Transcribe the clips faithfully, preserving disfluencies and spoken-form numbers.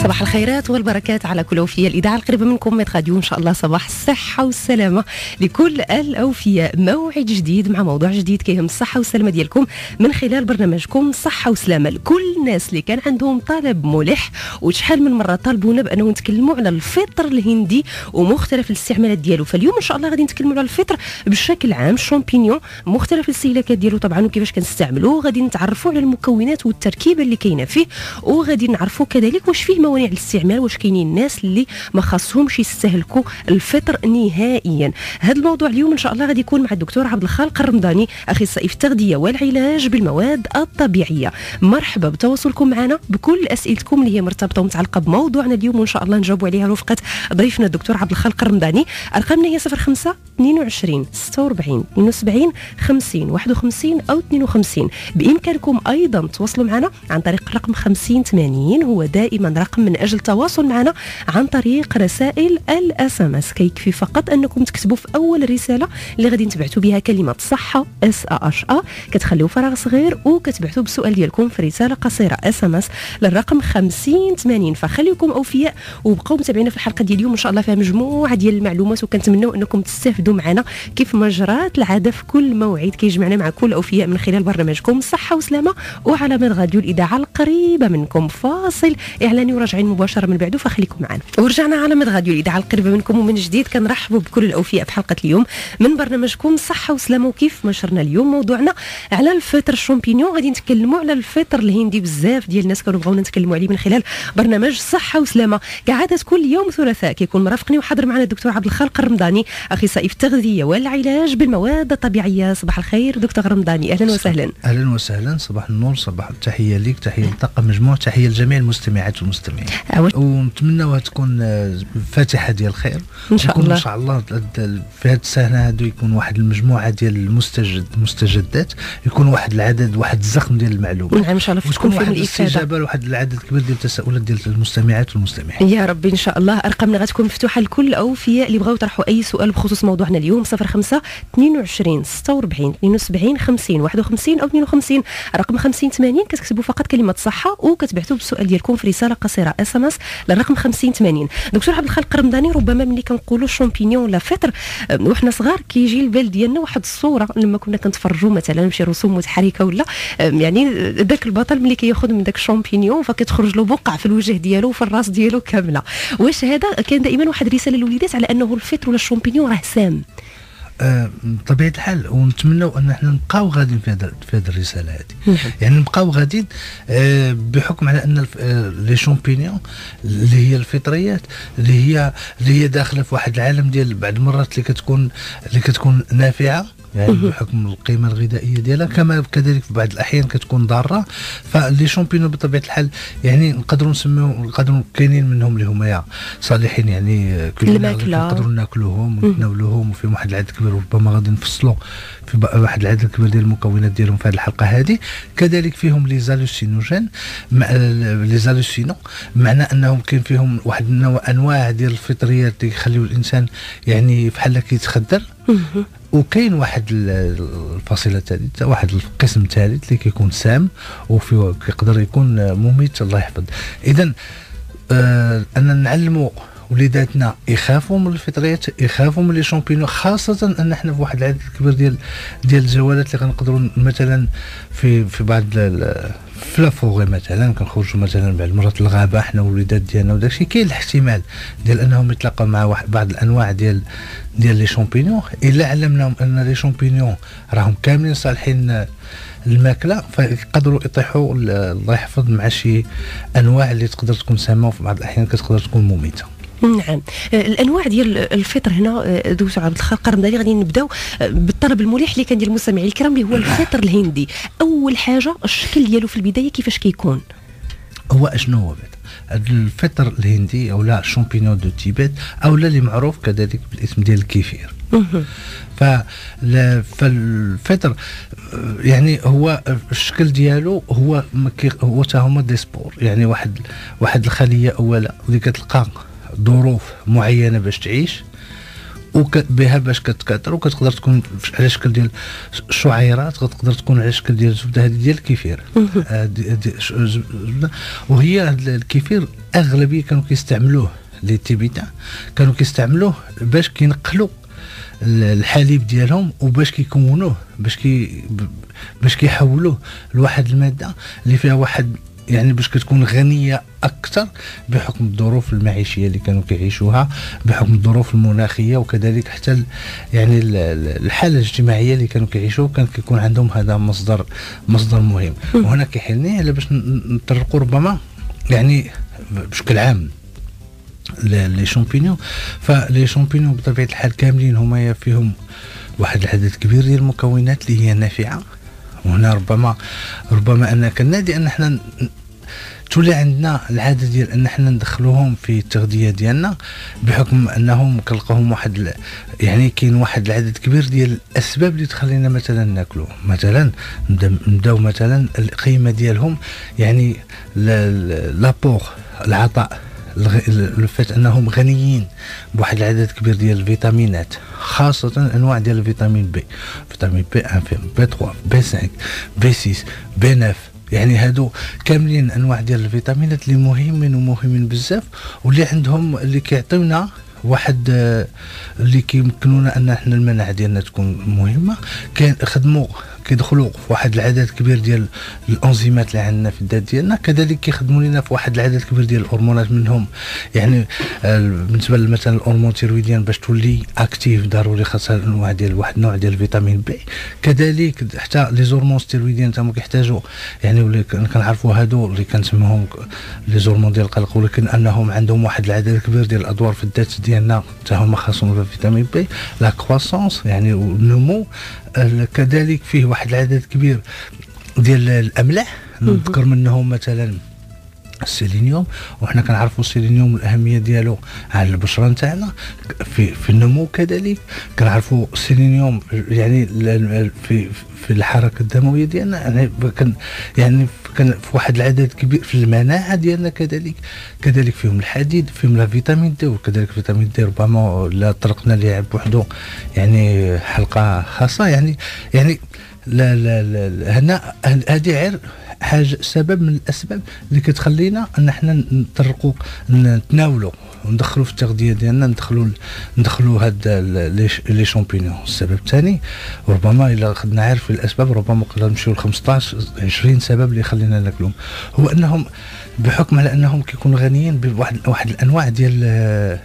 صباح الخيرات والبركات على كل أوفياء الإذاعة القريبة منكم من غاديو إن شاء الله. صباح الصحة والسلامة لكل الأوفياء، موعد جديد مع موضوع جديد كيهم الصحة والسلامة ديالكم من خلال برنامجكم صحة وسلامة. لكل الناس اللي كان عندهم طلب ملح وشحال من مرة طالبونا بأنه نتكلموا على الفطر الهندي ومختلف الاستعمالات ديالو، فاليوم إن شاء الله غادي نتكلموا على الفطر بشكل عام، الشامبينيون مختلف الاستهلاكات ديالو طبعا وكيفاش كنستعملوه، غادي نتعرفوا على المكونات والتركيبة اللي كاينة فيه، وغادي نعرفوا كذلك واش فيه موانع الاستعمال، واش كاينين الناس اللي ما خاصهمش يستهلكوا الفطر نهائيا. هذا الموضوع اليوم ان شاء الله غادي يكون مع الدكتور عبد الخالق الرمضاني، اخصائي في التغذيه والعلاج بالمواد الطبيعيه. مرحبا بتواصلكم معنا بكل اسئلتكم اللي هي مرتبطه ومتعلقه بموضوعنا اليوم، وان شاء الله نجاوبوا عليها رفقه ضيفنا الدكتور عبد الخالق الرمضاني. ارقامنا هي صفر خمسة اثنين وعشرين ستة وأربعين اثنين وسبعين خمسين واحد وخمسين او اثنين وخمسين. بامكانكم ايضا تواصلوا معنا عن طريق الرقم خمسين ثمانين، هو دائما رقم من اجل التواصل معنا عن طريق رسائل الاس ام اس. كيكفي فقط انكم تكتبوا في اول رساله اللي غادي نتبعتوا بها كلمه صحه اس ا اش ا، كتخليو فراغ صغير وكتبعتوا بالسؤال ديالكم في رساله قصيره اس ام اس للرقم خمسين ثمانين. فخليكم اوفياء وبقوا متابعينا في الحلقه ديال اليوم، ان شاء الله فيها مجموعه ديال المعلومات، وكنتمنوا انكم تستافدوا معنا كيف ما جرات العاده في كل موعد كيجمعنا مع كل اوفياء من خلال برنامجكم صحه وسلامه وعلى مد غاديو الاذاعه القريبه منكم. فاصل اعلاني وراجعين مباشره من بعده، فخليكم معنا. ورجعنا على مد غاديو الاذاعه القريبه منكم ومن جديد كنرحبوا بكل الاوفياء في حلقه اليوم من برنامجكم صحه وسلامه. وكيف ما شرنا اليوم موضوعنا على الفطر الشامبينيون، غادي نتكلموا على الفطر الهندي. بزاف ديال الناس كانوا بغاونا نتكلموا عليه من خلال برنامج صحه وسلامه. كعاده كل يوم ثلاثاء كيكون مرافقني وحاضر معنا الدكتور عبد الخالق الرمضاني، اخصائي في التغذيه والعلاج بالمواد الطبيعيه. صباح الخير دكتور رمضاني، اهلا وسهلا. اهلا وسهلا، صباح النور، صباح التحيه ليك، تحيه للطاقم مجموع، تحيه لجميع المستمعات والمستمعين، ونتمنى تكون فاتحه ديال الخير ان شاء الله. ان شاء الله في هذه السنه هذو يكون واحد المجموعه ديال المستجد المستجدات، يكون واحد العدد واحد الزخم ديال المعلومات. نعم ان شاء الله تكون واحد الاستجابه لواحد العدد كبير ديال التساؤلات ديال المستمعات والمستمعين يا ربي ان شاء الله. ارقامنا غتكون مفتوحه لكل الاوفياء اللي بغاو يطرحوا اي سؤال بخصوص موضوعنا اليوم. صفر خمسة اثنين وعشرين ستة وأربعين اثنين وسبعين خمسين واحد وخمسين او اثنين وخمسين، رقم خمسين ثمانين كتكتبوا فقط كلمه صحه وكتبعثوا بالسؤال ديالكم في رساله قصيره اس ام اس للرقم خمسين ثمانين. دكتور عبد الخالق الرمضاني، ربما ملي كنقولوا شامبينيون ولا فطر وحنا صغار كيجي البال ديالنا واحد الصوره لما كنا كنتفرجوا مثلا شي رسوم متحركه ولا يعني ذاك البطل ملي كياخذ من داك الشامبينيون فكتخرج له بقع في الوجه ديالو وفي الراس ديالو كامله. واش هذا كان دائما واحد رساله للوليدات على انه الفطر ولا الشامبينيون راه سام؟ آه بطبيعه الحال، ونتمنوا ان احنا نبقاو غاديين في هذا في هذه الرساله هذه، يعني نبقاو غاديين آه بحكم على ان آه لي شامبينيون اللي هي الفطريات اللي هي اللي هي داخله في واحد العالم ديال بعض المرات اللي كتكون اللي كتكون نافعه يعني بحكم القيمه الغذائيه ديالها، كما كذلك في بعض الاحيان كتكون ضاره. فلي شامبينيون بطبيعه الحال يعني نقدروا نسميو نقدروا كاينين منهم اللي هما صالحين يعني كلنا نقدروا ناكلوهم ونتناولوهم، وفي واحد العدد كبير ربما غادي نفصلوا في واحد العدد كبير ديال المكونات ديالهم في هذه الحلقه هذه. كذلك فيهم لي زالوسينوجين لي زالوسينو، معنى انهم كاين فيهم واحد انواع ديال الفطريات اللي يخليو الانسان يعني بحال كيتخدر. وكاين واحد الفصيله الثالثه، واحد القسم الثالث اللي كيكون سام وفي يقدر يكون مميت الله يحفظ. اذا آه ان نعلموا وليداتنا يخافوا من الفطريات، يخافوا من لي شامبينيون، خاصه ان احنا في واحد العدد كبير ديال ديال الجولات اللي غنقدروا مثلا في في بعض في لافوغي مثلا كنخرجوا مثلا بعض المرات للغابه احنا والوليدات ديالنا وداكشي، كاين الاحتمال ديال انهم يتلاقاو مع واحد بعض الانواع ديال ديال لي شامبينيون. الا علمناهم ان لي شامبينيون راهم كاملين صالحين الماكله فيقدروا يطيحوا الله يحفظ مع شي انواع اللي تقدر تكون سامه وفي بعض الاحيان كتقدر تكون مميته. نعم، الانواع ديال الفطر هنا دكتور عبد الخالق الرمضاني غادي نبداو بالطلب الملح اللي كان ديال المستمعين الكرام اللي هو الفطر الهندي. اول حاجه الشكل ديالو في البدايه كيفاش كيكون؟ هو اشنو هو الفطر الهندي او لا شامبينيون دو تيبت او لا اللي معروف كذلك بالاسم ديال الكيفير. فالفطر يعني هو الشكل ديالو هو هو تا هما دي سبور، يعني واحد واحد الخليه اولا اللي كتلقى ظروف معينه باش تعيش، وبها باش كتكاثر وكتقدر تكون على شكل ديال شعيرات، كتقدر تكون على شكل ديال الزبده هذه ديال الكefir. وهي هذا الكefir اغلبيه كانوا كيستعملوه لي تيبيتان، كانوا كيستعملوه باش كينقلوا الحليب ديالهم وباش كيكونوه باش كي باش كيحولوه لواحد الماده اللي فيها واحد يعني باش كتكون غنيه اكثر بحكم الظروف المعيشيه اللي كانوا كيعيشوها، بحكم الظروف المناخيه، وكذلك حتى يعني الحاله الاجتماعيه اللي كانوا كيعيشوها كان كيكون عندهم هذا مصدر مصدر مهم. وهنا كيحلني على باش نطرقوا ربما يعني بشكل عام لي شامبينيون. فلي شامبينيون بطبيعه الحال كاملين هما فيهم واحد العدد كبير ديال المكونات اللي هي نافعه. وهنا ربما ربما ان كنادي ان احنا تولي عندنا العاده ديال ان احنا ندخلوهم في التغذيه ديالنا، بحكم انهم كنلقاوهم واحد يعني كاين واحد العدد كبير ديال الاسباب اللي تخلينا مثلا ناكلوه. مثلا نبداو مثلا القيمه ديالهم، يعني لابور العطاء، الفات انهم غنيين بواحد العدد كبير ديال الفيتامينات، خاصه انواع ديال الفيتامين بي، فيتامين بي واحد، بي ثلاثة، بي خمسة، بي ستة، بي تسعة. يعني هادو كاملين انواع ديال الفيتامينات اللي مهمين ومهمين بزاف، واللي عندهم اللي كيعطيونا واحد اللي كيمكنونا ان احنا المناعه ديالنا تكون مهمه. كان خدموا كيدخلوا في واحد العدد كبير ديال الانزيمات اللي عندنا في الذات ديالنا، كذلك كيخدموا لنا في واحد العدد كبير ديال الهرمونات منهم. يعني بالنسبه مثلا الهرمون التيرويديان باش تولي اكتيف ضروري خاصها انواع ديال واحد النوع ديال الفيتامين بي. كذلك حتى لي هرمون التيرويديان تما كيحتاجوا يعني اللي كنعرفوا هادو اللي كنسموهم لي هرمون ديال القلق، ولكن انهم عندهم واحد العدد كبير ديال الادوار في الذات ديالنا حتى هما خاصهم بالفيتامين بي. لا كرواسونس يعني النمو، كذلك فيه واحد العدد كبير ديال الاملاح، نذكر منهم مثلا السيلينيوم. وحنا كنعرفوا السيلينيوم الاهميه ديالو على البشره نتاعنا في في النمو. كذلك كنعرفوا السيلينيوم يعني في في الحركه الدمويه ديالنا، يعني كان يعني كان في واحد العدد كبير في المناعه ديالنا. كذلك كذلك فيهم الحديد، فيهم لا فيتامين دي، وكذلك فيتامين دي ربما لا طرقنا ليه بوحدو يعني حلقه خاصه. يعني يعني لا لا لا هنا هذه غير حاجه سبب من الاسباب اللي كتخلينا ان احنا نطرقوا نتناولوا وندخلوا في التغذيه ديالنا، ندخلوا ندخلوا هاد لي شامبينيون. السبب الثاني ربما الا خدنا عارف في الاسباب ربما نقدر نمشيو ل خمسطاش عشرين سبب اللي خلينا ناكلهم، هو انهم بحكم على انهم كيكونوا غنيين بواحد واحد الانواع ديال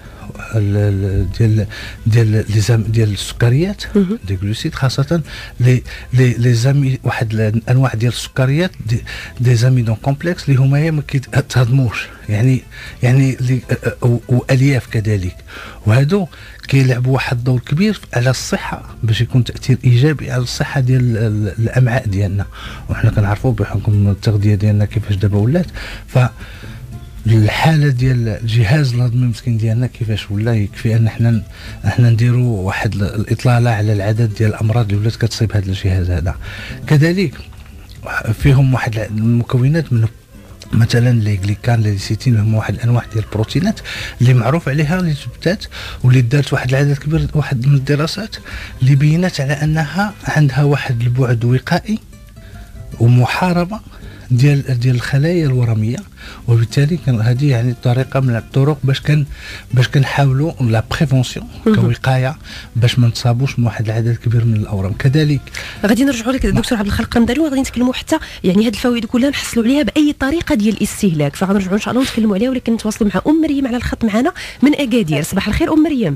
ديال ديال ديال السكريات دي جلوسيد، خاصه لي لي لي زامي واحد الانواع ديال السكريات دي, دي زاميدون كومبلكس اللي هما ما كيتهضموش، يعني يعني والياف كذلك. وهادو كيلعبوا واحد الدور كبير على الصحه باش يكون تاثير ايجابي على الصحه ديال الامعاء ديالنا. وحنا كنعرفوا بحكم التغذيه ديالنا كيفاش دابا ولات، ف الحاله ديال الجهاز الهضمي المسكين ديالنا كيفاش ولا يكفي ان احنا احنا نديروا واحد الاطلاله على العدد ديال الامراض اللي ولات كتصيب هذا الجهاز هذا. كذلك فيهم واحد المكونات من مثلا لي غليكان لي ليسيتين، هم واحد الانواع ديال البروتينات اللي معروف عليها اللي ثبتات واللي دارت واحد العدد كبير واحد من الدراسات اللي بينات على انها عندها واحد البعد وقائي ومحاربه ديال ديال الخلايا الورميه. وبالتالي كان هذه يعني طريقه من الطرق باش كان باش كنحاولوا لا بريفونسيون كوقايه باش ما نتصابوش من واحد العدد كبير من الاورام. كذلك غادي نرجعوا لك دكتور عبد الخالق قندري وغادي نتكلموا حتى يعني هذه الفوائد كلها نحصلوا عليها باي طريقه ديال الاستهلاك، فغنرجعوا ان شاء الله نتكلموا عليها. ولكن نتواصلوا مع ام مريم على الخط معنا من اكادير. صباح الخير ام مريم.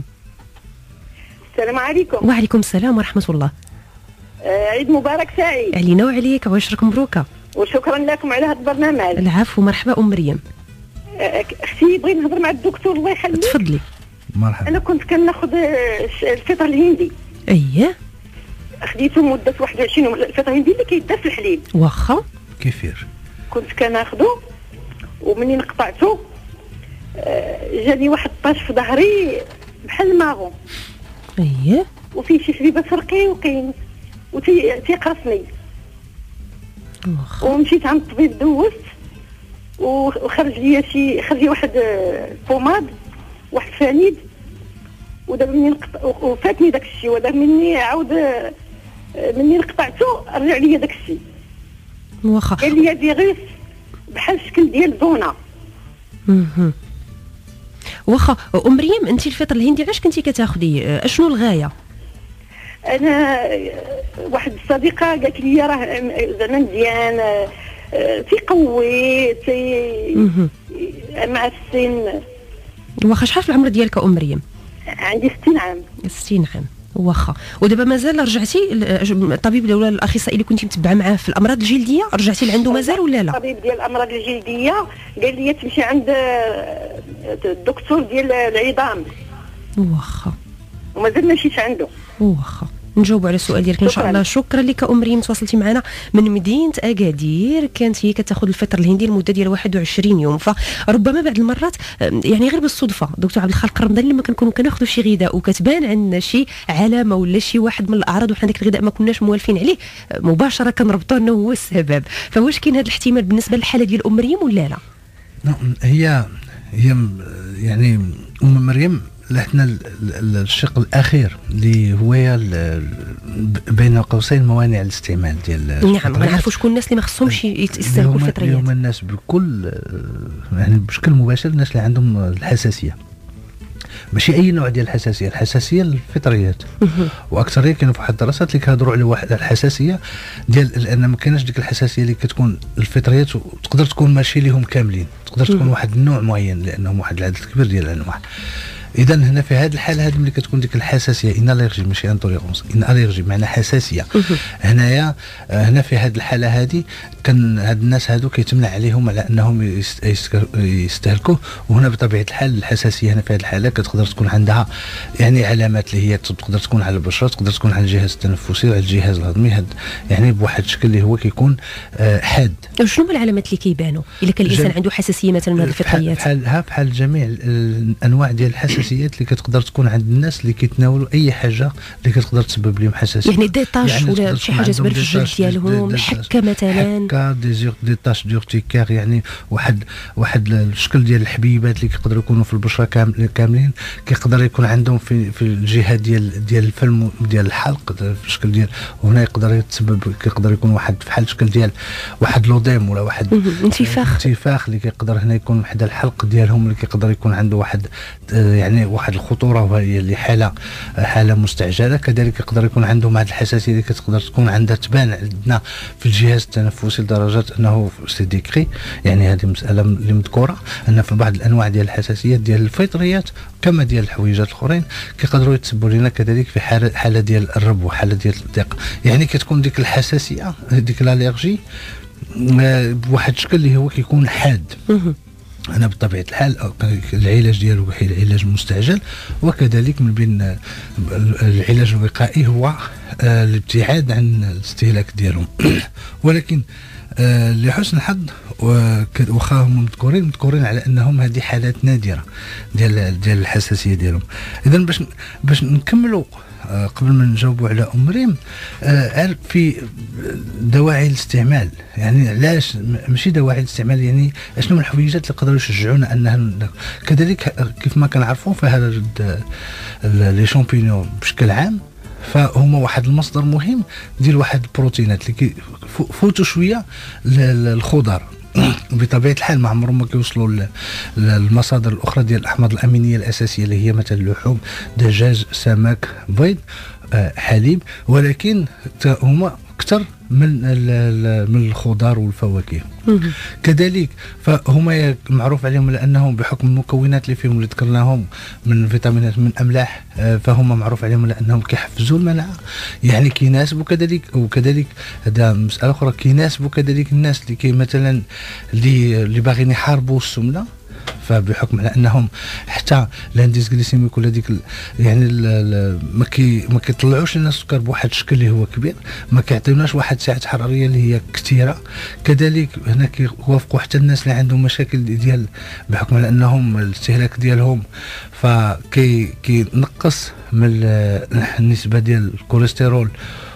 السلام عليكم. وعليكم السلام ورحمه الله. آه عيد مبارك سعيد علينا وعليك وعشرك مبروكه، وشكرا لكم على هذا البرنامج. العفو، مرحبا ام مريم. اختي بغيت نهضر مع الدكتور الله يخليك. تفضلي. مرحبا. انا كنت كناخذ الفطر الهندي. اييه خديته مده واحد وعشرين يوم. الفطر الهندي اللي كيدار في الحليب. واخا كيفير كنت كناخذه، ومنين قطعته جاني واحد الطاش في ظهري بحال الماغون. اييه وفيه شي شبيبه فرقي وكاين وتيقرصني. ومشيت عند الطبيب دوزت وخرج لي شي خرج لي واحد بوماد واحد فانيد ودابا مني نقطع وفاتني داك الشيء، ودابا مني عاود مني قطعته رجع لي داك الشيء. واخا قال لي فيروس بحال الشكل ديال الدونا. اها واخا ام مريم، انت الفطر الهندي علاش كنتي كتاخذي؟ اشنو الغايه؟ انا واحد الصديقه قالت لي راه زعما مزيان تيقوي تي مع السن. واخا شحال في العمر ديالك ام مريم؟ عندي ستين عام. ستين عام واخا. ودابا مازال رجعتي الطبيب ولا الاخصائي اللي كنتي متبعه معاه في الامراض الجلديه رجعتي لعنده مازال ولا لا؟ الطبيب ديال الامراض الجلديه قال لي تمشي عند الدكتور ديال العظام. واخا ومازال ما مشيتش عنده. واخا نجاوبوا على السؤال ديالك ان شاء الله. شكرا لك ام مريم، تواصلتي معنا من مدينه اكادير. كانت هي كتاخذ الفطر الهندي لمده ديال واحد وعشرين يوم. فربما بعض المرات يعني غير بالصدفه دكتور عبد الخالق الرمضاني لما كنكونوا كناخذوا شي غذاء وكتبان عندنا شي علامه ولا شي واحد من الاعراض وحنا داك الغذاء ما كناش موالفين عليه، مباشره كنربطوا انه هو السبب. فواش كاين هذا الاحتمال بالنسبه للحاله ديال ام مريم ولا لا؟ هي هي يعني ام مريم لحنا الشق الاخير اللي هو بين قوسين موانع الاستعمال ديال نعم. غنعرفوا شكون الناس اللي ما خصهمش يستهلكوا الفطريات. اليوم الناس بكل يعني بشكل مباشر الناس اللي عندهم الحساسيه، ماشي اي نوع ديال الحساسيه، الحساسيه للفطريات. واكثريه كانوا في واحد الدراسات اللي كيهضروا على واحد الحساسيه ديال لان ما كايناش ديك الحساسيه اللي كتكون الفطريات وتقدر تكون ماشي ليهم كاملين، تقدر تكون واحد النوع معين لانهم واحد العدد كبير ديال الانواع. اذا هنا في هذه الحاله هذه ملي كتكون ديك الحساسيه ان اليرجي ماشي انتوليرونس، ان اليرجي معنى حساسيه. هنايا هنا في هذه الحاله هذه كان هاد الناس هادو كيتمنع عليهم على انهم يستهلكوه. وهنا بطبيعه الحال الحساسيه هنا في هذه الحاله كتقدر تكون عندها يعني علامات اللي هي تقدر تكون على البشره، تقدر تكون على الجهاز التنفسي وعلى الجهاز الهضمي، هاد يعني بواحد الشكل اللي هو كيكون حاد. شنو هما العلامات اللي كيبانوا الا كان الانسان عنده حساسيه مثلا من هذه الفطريات؟ بحال بحال جميع الانواع ديال الحساسيه اللي كتقدر تكون عند الناس اللي كيتناولوا اي حاجه اللي كتقدر تسبب لهم حساسيه، يعني دي طاش يعني ولا شي حاجه تبان في الجلد ديالهم، الحكه مثلا، حكه دي دي طاش ديورتيكار، يعني واحد واحد الشكل ديال الحبيبات اللي كيقدروا يكونوا في البشره كامل كاملين، كيقدر يكون عندهم في في الجهه ديال ديال الفم ديال الحلق في الشكل ديال، وهنا يقدر يتسبب كيقدر يكون واحد بحال الشكل ديال واحد لوديم ولا واحد انتفاخ انتفاخ اللي كيقدر هنا يكون واحد الحلق ديالهم اللي كيقدر يكون عنده واحد يعني واحد الخطوره وهي اللي حاله حاله مستعجله. كذلك يقدر يكون عندهم هذه الحساسيه اللي كتقدر تكون عندها تبان عندنا في الجهاز التنفسي لدرجه انه سي ديكري، يعني هذه مساله اللي مذكوره ان في بعض الانواع ديال الحساسيات ديال الفطريات كما ديال الحويجات الاخرين كيقدروا يتسببوا لنا كذلك في حاله حاله ديال الربو، حاله ديال الضيق، يعني كتكون ديك الحساسيه ديك الالرجي بواحد الشكل اللي هو كيكون حاد. أنا بطبيعة الحال العلاج ديالو هو العلاج المستعجل، وكذلك من بين العلاج الوقائي هو الابتعاد عن الاستهلاك ديالهم. ولكن لحسن الحظ واخا هم مذكورين مذكورين على انهم هذه حالات نادره ديال ديال الحساسيه ديالهم. اذا باش باش نكملوا قبل ما نجاوبوا على ام مريم في دواعي الاستعمال، يعني علاش ماشي دواعي الاستعمال، يعني اشنو الحويجات اللي يقدروا يشجعونا انها كذلك كيف ما كنعرفوا فهذا لي شامبينيون بشكل عام فهما واحد المصدر مهم ديال واحد البروتينات اللي كيفوتوا شويه للخضر. بطبيعه الحال ما عمرهم ما كيوصلوا للمصادر الاخرى ديال الاحماض الامينيه الاساسيه اللي هي مثلا اللحوم، دجاج، سمك، بيض، حليب، ولكن هما اكثر من من الخضار والفواكه. كذلك فهما معروف عليهم لانهم بحكم المكونات اللي فيهم اللي ذكرناهم من فيتامينات من املاح، فهم معروف عليهم لانهم كيحفزوا المناعه، يعني كيناسبوا كذلك وكذلك هذا مساله اخرى كيناسبوا كذلك الناس اللي كي مثلا اللي اللي باغيين يحاربوا السمنه، فبحكم على انهم حتى الانديس غليسيميك ولا ديك يعني ما كي ما كيطلعوش لنا السكر بواحد الشكل اللي هو كبير، ما كيعطيوناش واحد سعه حراريه اللي هي كثيره. كذلك هنا كيوافقوا حتى الناس اللي عندهم مشاكل ديال بحكم على انهم الاستهلاك ديالهم فكي كينقص من النسبه ديال الكوليسترول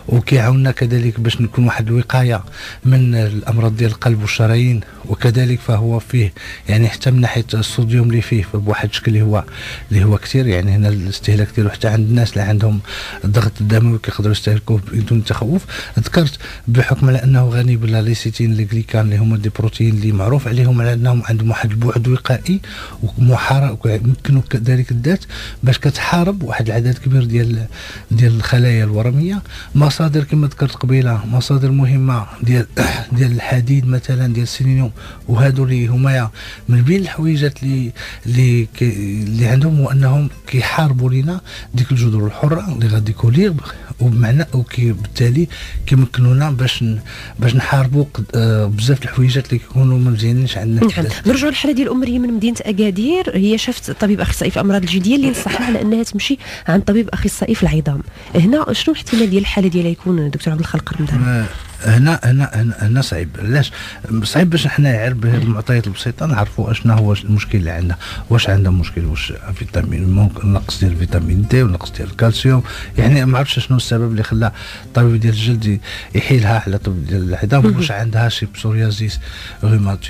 وكيعاوننا كذلك باش نكون واحد الوقايه من الامراض ديال القلب والشرايين، وكذلك فهو فيه يعني حتى من ناحيه الصوديوم اللي فيه بواحد الشكل اللي هو اللي هو كثير، يعني هنا الاستهلاك ديالو حتى عند الناس اللي عندهم الضغط الدموي كيقدروا يستهلكوه بدون تخوف. ذكرت بحكم على انه غني بالليسيتين الجليكان اللي هما دي بروتين اللي معروف عليهم على انهم عندهم واحد البعد وقائي ومحارب، يمكنوا كذلك الذات باش كتحارب واحد العدد كبير ديال ديال الخلايا الورميه. مصادر كما ذكرت قبيله مصادر مهمه ديال ديال الحديد مثلا، ديال السيلينيوم، وهادو اللي هما من بين الحويجات اللي اللي اللي عندهم هو انهم كيحاربوا لنا ديك الجذور الحره اللي غادي كولير، وبمعنى وبالتالي كيمكنونا باش باش نحاربوا بزاف الحويجات اللي كيكونوا ما مزيانينش عندنا. نعم. نرجعوا للحاله ديال ام مريم من مدينه اكادير، هي شافت طبيب اخصائي في امراض الجلديه اللي نصحها على انها تمشي عند طبيب اخصائي في العظام. هنا شنو الاحتمال ديال الحاله ديالها يكون دكتور عبد الخالق رمضان؟ هنا هنا هنا صعيب. علاش صعيب؟ باش حنا نعرف بهذه المعطيات البسيطه نعرفوا اشنا هو المشكل اللي عندنا، واش عندها مشكل، واش فيتامين ممكن نقص ديال الفيتامين دي ونقص ديال الكالسيوم، يعني ما عرفتش شنو السبب اللي خلى الطبيب ديال الجلد يحيلها على الطبيب ديال العظام. واش عندها شي بسوريازيس روماتي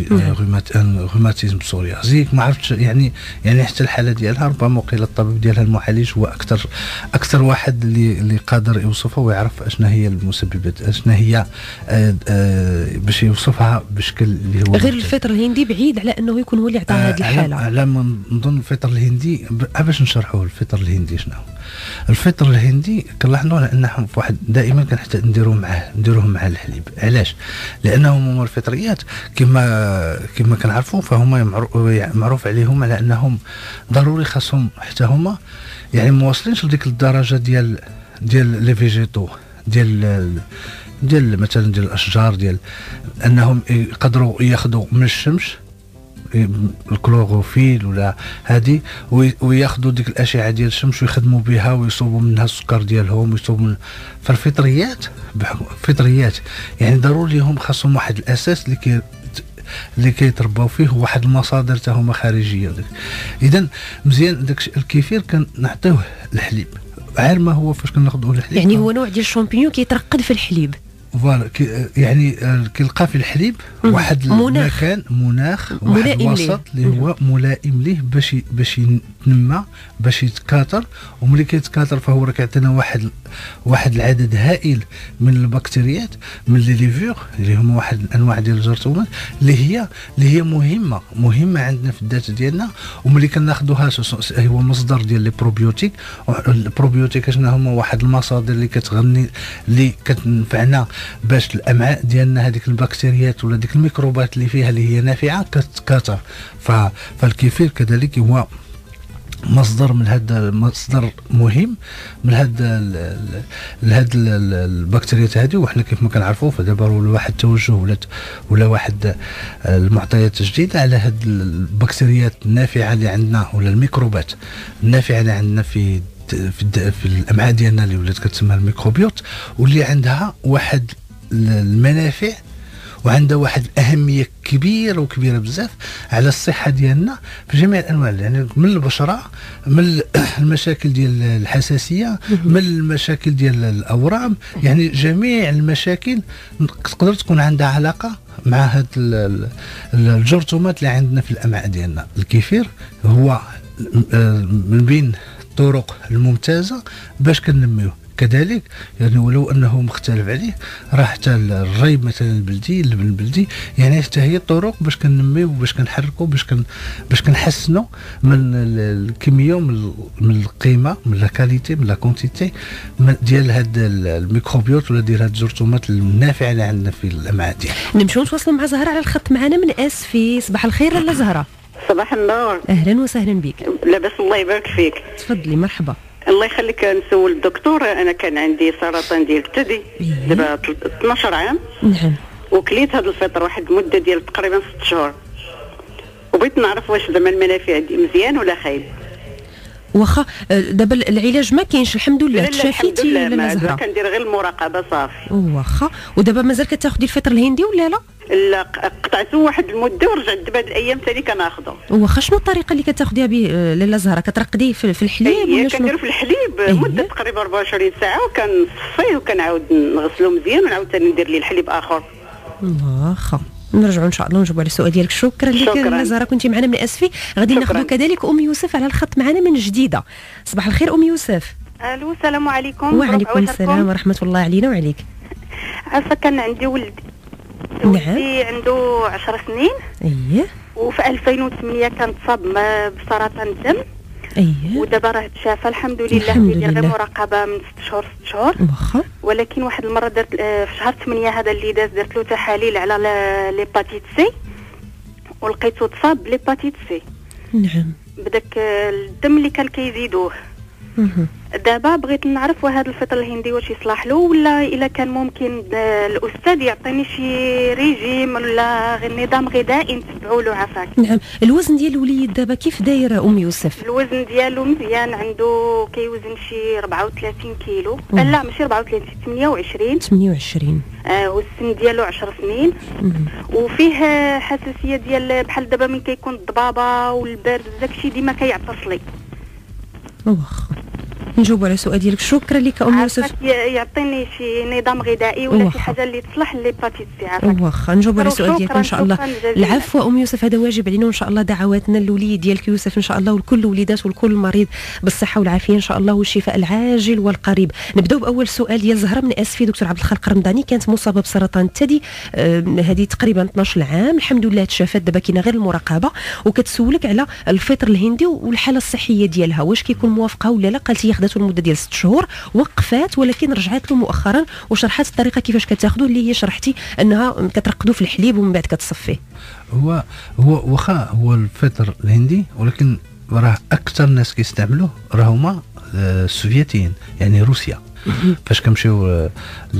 روماتيزم بسوريازيك، ما عرفتش يعني يعني حتى الحاله ديالها ربما وقيل الطبيب ديالها المعالج هو اكثر اكثر واحد اللي اللي قادر يوصفها ويعرف اشنا هي المسببات، اشنا هي آه آه باش يوصفها بشكل اللي هو غير الفطر الهندي بعيد على انه يكون هو اللي عطى هذه الحاله. على ما نظن الفطر الهندي باش نشرحوه الفطر الهندي شنو الفطر الهندي كنلاحظوا على انه واحد دائما كنحتاج نديروه معاه نديروه مع الحليب. علاش؟ لانهم هما الفطريات كما كما كنعرفوا فهما معروف عليهم على انهم ضروري خاصهم حتى هما يعني ما واصلينش لديك الدرجه ديال ديال لي فيجيتو ديال ديال مثلا ديال الاشجار ديال انهم يقدروا ياخذوا من الشمس الكلوروفيل ولا هذه وياخذوا ديك الاشعه ديال الشمس ويخدموا بها ويصوبوا منها السكر ديالهم ويصوبوا من فالفطريات فطريات يعني ضروري لهم خاصهم واحد الاساس اللي كي اللي كيترباو فيه واحد المصادر حتى هما خارجيه. اذا مزيان داك الكيفير كنعطيوه الحليب، عار ما هو فاش كناخذوا الحليب يعني هو نوع ديال الشامبينيون كيترقد في الحليب. فوالا يعني كيلقى في الحليب واحد المكان مناخ واحد الوسط اللي هو ملائم ليه باش باش يتنمى باش يتكاثر، وملي كيتكاثر فهو راه كيعطينا واحد واحد العدد هائل من البكتيريات من لي ليفور اللي هما واحد الانواع ديال الجرثومات اللي هي اللي هي مهمه مهمه عندنا في الذات ديالنا. وملي كناخذوها هو مصدر ديال لي بروبيوتيك. البروبيوتيك شنو هما؟ واحد المصادر اللي كتغني اللي كتنفعنا باش الامعاء ديالنا هذيك البكتيريات ولا ديك الميكروبات اللي فيها اللي هي نافعه كتكاثر. فالكيفير كذلك هو مصدر من هذا مصدر مهم من هذا لهاد البكتيريات هذه. وحنا كيف ما كنعرفوا فدابا ولا واحد التوجه ولا ولا واحد المعطيات جديده على هاد البكتيريات النافعه اللي عندنا ولا الميكروبات النافعه اللي عندنا في في, في الامعاء ديالنا اللي ولات كتسمى الميكروبيوت، واللي عندها واحد المنافع وعندها واحد الاهميه كبيره وكبيره بزاف على الصحه ديالنا في جميع الانواع، يعني من البشره، من المشاكل ديال الحساسيه، من المشاكل ديال الاورام، يعني جميع المشاكل تقدر تكون عندها علاقه مع هاد الجرثومات اللي عندنا في الامعاء ديالنا. الكيفير هو من بين الطرق الممتازه باش كننميوه. كذلك يعني ولو انه مختلف عليه راه حتى الري مثلا البلدي اللبن البلدي يعني حتى هي الطرق باش كننميو باش كنحركوا باش كن باش كنحسنوا من الكميه من القيمه من لا كاليتي من لا كونتيتي ديال هاد الميكروبيوت ولا ديال هاد الجرثومات النافعه اللي عندنا في الامعاء ديالنا. نمشيو نتواصلوا مع زهره على الخط معنا من اسفي. صباح الخير لاله زهره. صباح النور. اهلا وسهلا بك. لاباس الله يبارك فيك. تفضلي مرحبا. الله يخليك. نسول الدكتور، انا كان عندي سرطان ديال الثدي دابا اثناش عام. نعم. وكليت هذا الفطر واحد المده ديال تقريبا ست شهور، وبغيت نعرف واش زعما المنافع دي مزيان ولا خايب. واخا دابا العلاج ما كاينش الحمد لله، تشافيتي ولا لا؟ كندير غير المراقبه صافي. واخا ودابا مازال كتاخدي الفطر الهندي ولا لا؟ لا قطعته واحد المده ورجعت دابا هاد الايام ثاني كناخذه. واخا شنو الطريقه اللي كتاخديها به لاله زهره؟ كترقديه في, في الحليب ولا شنو؟ كنديرو في الحليب أيه. مده تقريبا أربعة وعشرين ساعه وكنصفيه وكنعاود نغسلو مزيان ونعاود ثاني ندير ليه الحليب اخر. واخا نرجعوا ان شاء الله ونجاوبوا على السؤال ديالك. شكرا لك لاله زهره كنتي معنا من اسفي. غادي ناخذوا كذلك ام يوسف على الخط معنا من جديده. صباح الخير ام يوسف. الو السلام عليكم. وعليكم السلام ورحمه الله علينا وعليك. عارفه كان عندي ولد نعم. ولدي عنده عشر سنين. اييه. وفي ألفين وثمانية كان تصاب بسرطان الدم. اييه. ودابا راه تشافى الحمد لله. الحمد كيدير لله. غير مراقبه من ست شهور ست شهور. واخا. ولكن واحد المره درت في شهر ثمانية هذا اللي داز درت له تحاليل على ليباتيت سي ولقيته تصاب بليباتيت سي. نعم. بداك الدم اللي كان كيزيدوه. دابا بغيت نعرف وهذا الفطر الهندي واش يصلح له ولا الا كان ممكن الاستاذ يعطيني شي ريجيم ولا غير نظام غذائي نتبعوا له عافاك. نعم. الوزن ديال الوليد دابا كيف داير ام يوسف؟ الوزن ديالو مزيان، عنده كيوزن شي أربعة وثلاثين كيلو. أه لا ماشي أربعة وثلاثين، ثمانية وعشرين. ثمانية وعشرين. اه والسن ديالو عشر سنين. مم. وفيه حساسيه ديال بحال دابا من كيكون الضبابه والبرد داكشي ديما كيعطس لي. واخا نجاوبوا على السؤال ديالك. شكرا لك ام يوسف. يعطيني شي نظام غذائي ولا شي حاجه اللي تصلح للهيباتيت سي. عافاك. واخا نجاوبوا على السؤال ديالك ان شاء الله. العفو ام يوسف، هذا واجب علينا وان شاء الله دعواتنا للوليد ديالك يوسف ان شاء الله ولكل الوليدات ولكل مريض بالصحه والعافيه ان شاء الله والشفاء العاجل والقريب. نبداو باول سؤال ديال زهره من اسفي. دكتور عبد الخالق الرمضاني كانت مصابه بسرطان الثدي آه هذه تقريبا اثناش عام، الحمد لله تشافت، دابا كاينه غير المراقبه وكتسولك على الفطر الهندي والحاله الصحيه ديالها واش كيكون موافقه ولا لا. قالت لي خدته لمده ديال ست شهور وقفات ولكن رجعت له مؤخرا وشرحت الطريقه كيفاش كتاخذوا اللي هي شرحتي انها كترقدوا في الحليب ومن بعد كتصفيه. هو هو واخا هو الفطر الهندي ولكن راه اكثر الناس كيستعملوه راه هما السوفيتيين يعني روسيا. فاش كنمشيو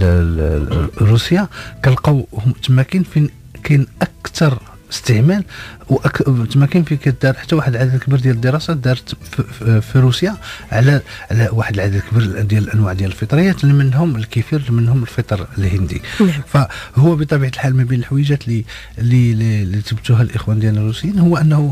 لروسيا كنلقاو تما كاين فين كاين اكثر استعمال وأك... تما كاين فين كدار حتى واحد العدد كبير ديال الدراسات دارت في, في, في روسيا على على واحد العدد كبير ديال الانواع ديال الفطريات اللي منهم الكيفير منهم الفطر الهندي. نعم. فهو بطبيعه الحال ما بين الحويجات اللي اللي اللي تبتوها الاخوان ديالنا الروسيين هو انه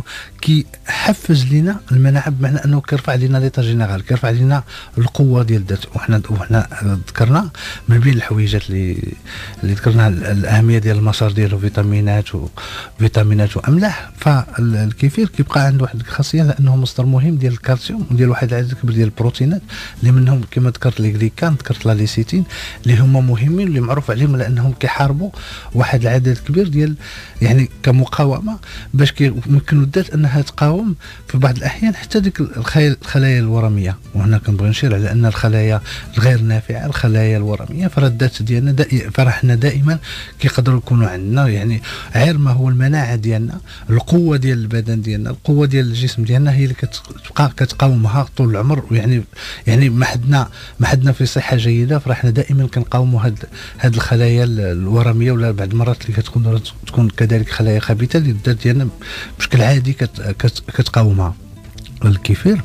كيحفز لنا المناعه بمعنى انه كيرفع لنا ليطا جينيرال، كيرفع لنا القوه ديال الذات. وحنا وحنا ذكرنا من بين الحويجات اللي اللي ذكرنا الاهميه ديال المسار ديالو فيتامينات وفيتامينات واملاح. فالكيفير كيبقى عنده واحد الخاصيه لانه مصدر مهم ديال الكالسيوم وديال واحد العدد كبير ديال البروتينات اللي منهم كما ذكرت لي غليكان، ذكرت لا ليسيتين اللي هما مهمين واللي معروف عليهم لانهم كيحاربوا واحد العدد كبير ديال يعني كمقاومه باش كيمكنوا الذات انها تقاوم في بعض الاحيان حتى ديك الخلايا الورميه. وهنا كنبغي نشير على ان الخلايا الغير نافعه الخلايا الورميه فراه الذات ديالنا دائما فرحنا دائما كيقدروا يكونوا عندنا يعني غير ما هو المناعه ديالنا القوه ديال البدن ديالنا القوه ديال الجسم ديالنا هي اللي كتبقى كتقاومها طول العمر. ويعني يعني ما حدنا ما حدنا في صحه جيده فرحنا دائما كنقاوموا هاد هاد الخلايا الورميه ولا بعض المرات اللي كتكون تكون كذلك خلايا خبيثه اللي الذات ديالنا بشكل عادي كت كت كتقاومها. الكيفير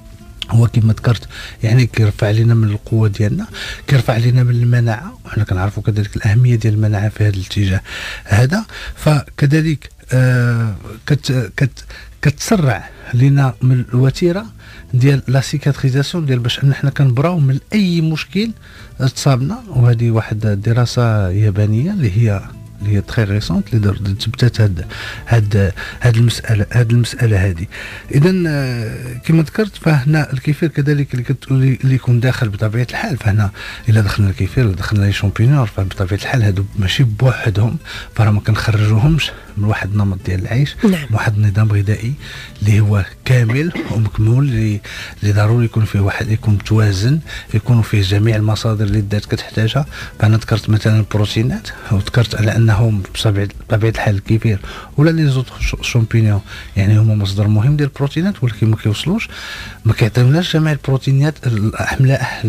هو كما ذكرت يعني كيرفع لنا من القوه ديالنا، كيرفع لنا من المناعه، وحنا كنعرفوا كذلك الاهميه ديال المناعه في هذا الاتجاه هذا. فكذلك آه كت كت كتسرع لنا من الوتيره ديال لا سيكاتريزاسيون ديال باش ان حنا كنبراو من اي مشكل تصابنا. وهذه واحد الدراسه يابانيه اللي هي اللي هي تري ريسونت اللي تثبتت هاد هاد هاد المساله هاد المساله هذه. اذا كما ذكرت فهنا الكيفير كذلك اللي كتقولي اللي يكون داخل بطبيعه الحال. فهنا الا دخلنا الكيفير ولا دخلنا لي شامبينيون فبطبيعه الحال هادو ماشي بوحدهم فراه ما كنخرجوهمش من واحد النمط ديال العيش. نعم. واحد النظام غذائي اللي هو كامل ومكمول اللي اللي ضروري يكون فيه واحد يكون متوازن يكون فيه جميع المصادر اللي الذات كتحتاجها. فانا ذكرت مثلا البروتينات وذكرت على انهم بطبيعه الحال الكيفير ولا لي زوت شامبينيون يعني هما مصدر مهم ديال البروتينات ولكن ما كيوصلوش ما كيعطيوناش جميع البروتينات الاملاح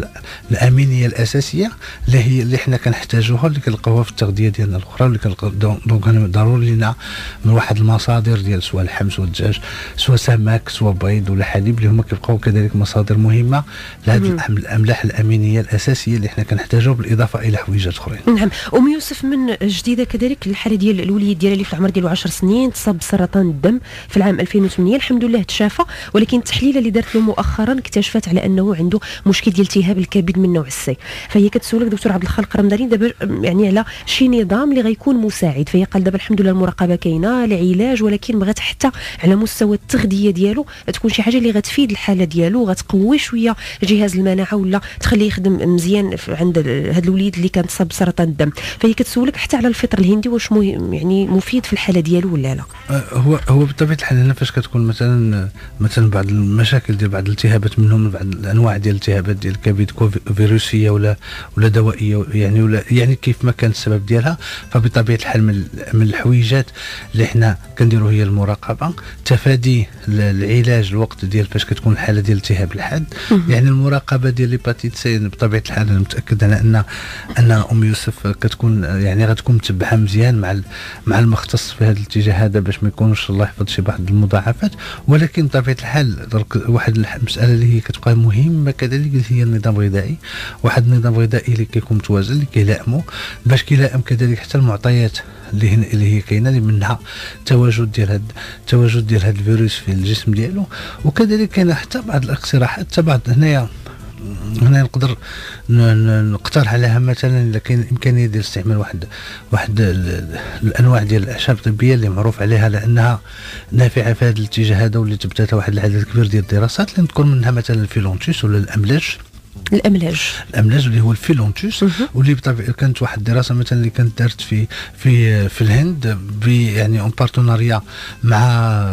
الامينيه الاساسيه اللي هي اللي حنا كنحتاجوها اللي كنلقاوها في التغذيه ديالنا الاخرى اللي كنلقاو. دونك ضروري لنا من واحد المصادر ديال سواء اللحم سواء الدجاج سواء سمك سواء بيض ولا حليب اللي هما كيبقاو كذلك مصادر مهمه لهذه الاملاح الامينيه الاساسيه اللي حنا كنحتاجوها بالاضافه الى حويجات اخرين. نعم. ام يوسف من جديده كذلك الحاله ديال الوليد ديالها اللي في العمر ديالو عشر سنين تصاب بسرطان الدم في العام ألفين وثمانية، الحمد لله تشافى، ولكن التحليله اللي دارت له مؤخرا اكتشفت على انه عنده مشكل ديال التهاب الكبد من نوع السي. فهي كتسولك دكتور عبد الخالق رمضاني دابا يعني على شي نظام اللي غيكون مساعد. فهي قال دابا الحمد لله المراقبه كاينه، العلاج، ولكن بغات حتى على مستوى التغذيه ديالو تكون شي حاجه اللي غتفيد الحاله ديالو، غتقوي شويه جهاز المناعه ولا تخليه يخدم مزيان عند هذا الوليد اللي كان تصاب بسرطان الدم. فهي كتسولك حتى على الفطر الهندي واش مهم يعني مفيد في الحاله ديالو ولا لا؟ هو هو بطبيعه الحال هنا فاش كتكون مثلا مثلا بعض المشاكل ديال بعض الالتهابات، منهم بعض الانواع ديال الالتهابات ديال الكبد فيروسيه ولا ولا دوائيه يعني ولا يعني كيف ما كان السبب ديالها، فبطبيعه الحال من من الحويجات اللي حنا كنديروا هي المراقبه، تفادي العلاج الوقت ديال فاش كتكون الحاله ديال الالتهاب الحاد. يعني المراقبه ديال ليباتيت سي بطبيعه الحال انا متاكد على ان ان ام يوسف كتكون يعني غتكون متبعه مزيان مع مع المختص في هذا الاتجاه هذا باش ما يكونوش الله يحفظ شي بعض المضاعفات. ولكن بطبيعه الحال واحد المساله اللي هي كتبقى مهمه كذلك هي النظام الغذائي، واحد النظام غذائي اللي كيكون متوازن اللي كيلائموا باش كيلائم كذلك حتى المعطيات اللي هنا اللي هي كاينه اللي منها التواجد ديال هاد التواجد ديال هاد الفيروس في الجسم ديالو. وكذلك كاينه حتى بعض الاقتراحات حتى بعض هنايا هنا نقدر نقترح عليها مثلا اذا كاين الامكانيه ديال استعمال واحد واحد الانواع ديال الاعشاب الطبيه اللي معروف عليها لانها نافعه في هذا الاتجاه هذا، واللي تبتات واحد العدد كبير ديال الدراسات اللي نذكر منها مثلا الفيلونتوس ولا الاملاج. الاملاج الاملاج اللي هو الفيلونتوس، واللي بطبيعه كانت واحد الدراسه مثلا اللي كانت دارت في في في الهند يعني اون بارتناريا مع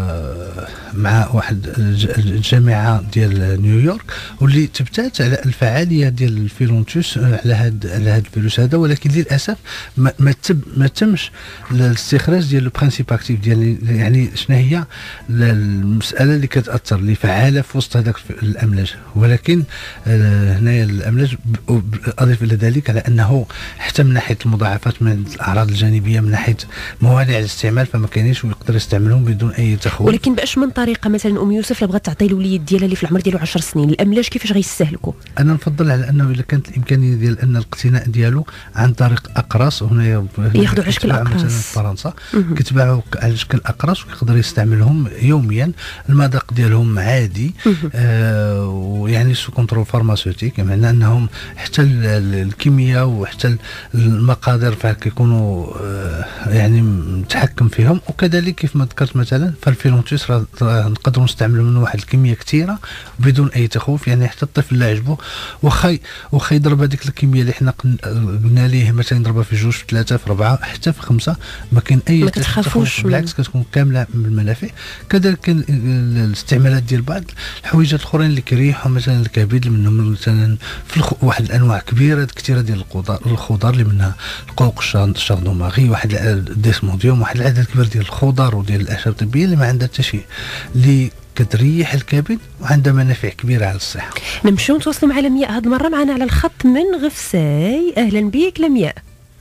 مع واحد الجامعه ديال نيويورك، واللي تبتات على الفعاليه ديال الفيلونتوس على هذا على هذا الفيروس هذا. ولكن للاسف ما ما, تب ما تمش الاستخراج ديال البرانسيب اكتيف ديال يعني شنو هي المساله اللي كتاثر اللي فعاله في وسط هذاك الاملاج. ولكن هنايا الاملاج اضيف الى ذلك على انه حتى من ناحيه المضاعفات من الاعراض الجانبيه من ناحيه موانع الاستعمال فما كاينينش ويقدر يستعملهم بدون اي تخوف. ولكن باش من طريقه مثلا ام يوسف اللي بغات تعطي الوليد ديالها اللي في العمر ديالو عشر سنين الاملاج كيفاش غيستهلكوا؟ انا نفضل على انه اذا كانت الامكانيه ديال ان الاقتناء ديالو عن طريق اقراص، وهنا ياخذوا على شكل اقراص مثلا في فرنسا كيتباعوا على شكل اقراص ويقدر يستعملهم يوميا، المذاق ديالهم عادي آه ويعني سو كونترول فارماسيوتيك، يعني انهم حتى الكيمياء وحتى المقادير فكيكونوا آه يعني متحكم فيهم. وكذلك كيف ما ذكرت مثلا فالفيلونتوس نقدروا نستعملوا منه واحد الكميه كثيره بدون اي تخوف، يعني حتى الطفل لا عجبه واخا واخا يضرب هذيك الكميه اللي حنا قلنا ليه مثلا يضربها في جوج في ثلاثه في اربعه حتى في خمسه ما كاين اي ما تخافوش، بالعكس كتكون كامله من المنافع. كذلك كاين الاستعمالات ديال بعض الحويجات الاخرين اللي كيريحوا مثلا الكبد، منهم مثلا في الخ... واحد الانواع كبيره كثيره ديال الخضار الخضار اللي منها القوق الشاردو ماغي، واحد الديسموديوم، واحد العدد كبير ديال الخضار وديال الاعشاب الطبيه اللي ما عندها حتى شيء اللي كتريح الكبد وعندها منافع كبيره على الصحه. نمشيو نتواصلوا مع لمياء هذه المره معنا على الخط من غفساي. اهلا بك لمياء.